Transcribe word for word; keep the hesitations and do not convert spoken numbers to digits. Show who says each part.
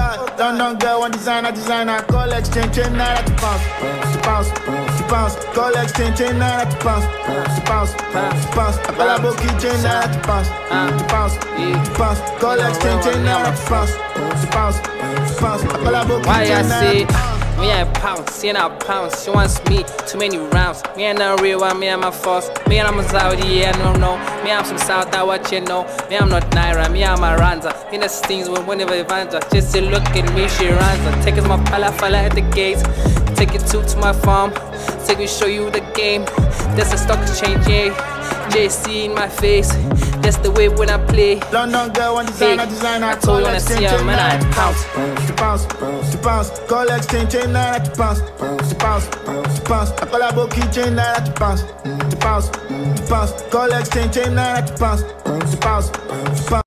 Speaker 1: God, London girl, one designer, designer. Call exchange, chain Naira to pounds, to pounds, to pounds. Call exchange, chain Naira to pounds, to pounds, to pounds. I call a bookie, chain Naira to pounds, to pounds, to pounds. Call exchange, chain Naira to pounds, to pounds, to pounds. I call a bookie, chain Naira to pounds.
Speaker 2: Me and pounds, seeing our pounds. She wants me too many rounds. Me and the real one, me and my false. Me and I'm a Saudi, yeah, no, no. Me I'm some South, I what you know. Me I'm not Naira, me I'm a Ranza. Me the stings when whenever Evanja. Just to look at me, she Ranza. Take us my pala fala at the gates. Take it to to my farm. Take me show you the game. That's a stock exchange, yeah. J C in my face. That's the way when I play.
Speaker 1: London girl, one designer,
Speaker 2: hey,
Speaker 1: designer.
Speaker 2: I told you when I see her, man, I pounce.
Speaker 1: To pounds, to pounds. Call exchange, chain Naira to pounds, to pounds, to pounds. I call a bookie, chain Naira to pounds, to pounds, to pounds. Call exchange, chain Naira to pounds, to pounds, to pounds.